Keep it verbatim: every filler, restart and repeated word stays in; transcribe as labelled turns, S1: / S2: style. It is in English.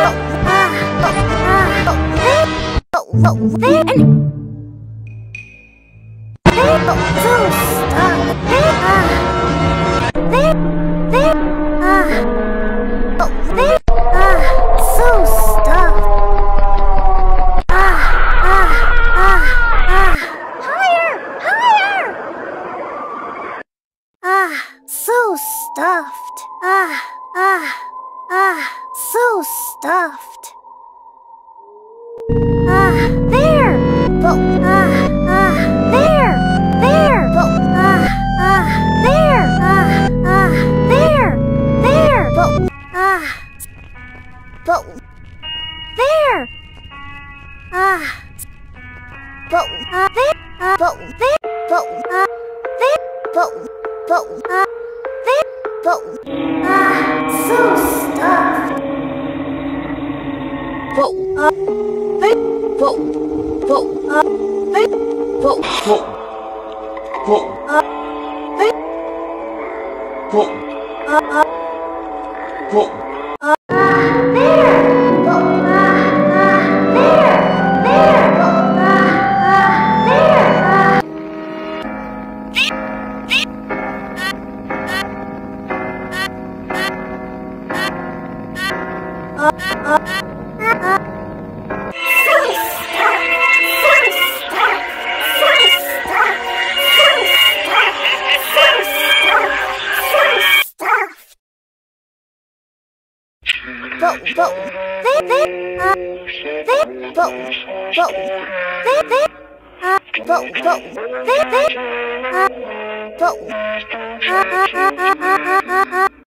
S1: So stuffed. Ah, ah, ah, so stuffed. Ah, there. But, ah, ah, there. There. But, ah, ah, there. Ah, ah, there. There. But, ah, but, there. Ah, but, ah, there. Ah, but, there. But, ah, there. But, but, ah, there. But, ah, so stuffed. But, ah, there. But, but, ah, there. But, but, but, ah, there. But, ah, ah, but, ah, there. But, ah, ah, there. There. But, ah, ah, there. Ah. Uh, uh, uh, uh. So stuffed, so stuffed, so stuffed, so stuffed, so stuffed, so stuffed. But, but, they, they, uh, they, but, but, they, they, uh, but, but, they, they, uh, but, uh, uh, uh, uh, uh, uh, uh.